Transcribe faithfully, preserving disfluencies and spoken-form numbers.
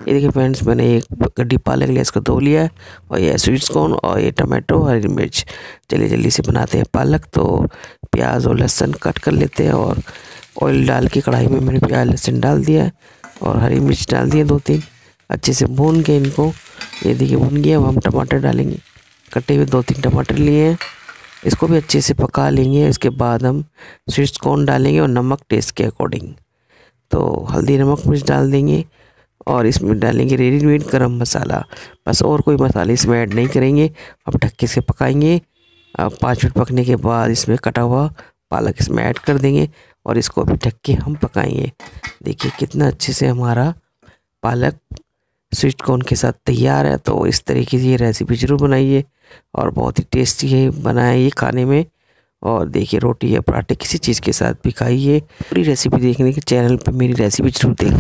ये देखिए फ्रेंड्स, मैंने एक गड्डी पालक लिया, इसको धो लिया है। और ये स्वीट्स कॉर्न और ये टमाटो, हरी मिर्च। चलिए जल्दी से बनाते हैं पालक। तो प्याज और लहसुन कट कर लेते हैं और ऑयल डाल के कढ़ाई में मैंने प्याज लहसुन डाल दिया है और हरी मिर्च डाल दिए दो तीन। अच्छे से भून के इनको, ये देखिए भून गया। अब हम टमाटर डालेंगे, कटे हुए दो तीन टमाटर लिए हैं, इसको भी अच्छे से पका लेंगे। इसके बाद हम स्वीट्स कॉर्न डालेंगे और नमक टेस्ट के अकॉर्डिंग। तो हल्दी नमक मिर्च डाल देंगे और इसमें डालेंगे रेडीमेड गरम मसाला। बस और कोई मसाले इसमें ऐड नहीं करेंगे। अब ढक्के से पकाएंगे। अब पाँच मिनट पकने के बाद इसमें कटा हुआ पालक इसमें ऐड कर देंगे और इसको भी ढक के हम पकाएंगे। देखिए कितना अच्छे से हमारा पालक स्वीट कॉर्न के साथ तैयार है। तो इस तरीके से ये रेसिपी ज़रूर बनाइए और बहुत ही टेस्टी है बनाए ये खाने में। और देखिए रोटी या पराठे किसी चीज़ के साथ भी खाइए। पूरी रेसिपी देखने के चैनल पर मेरी रेसिपी जरूर देखें।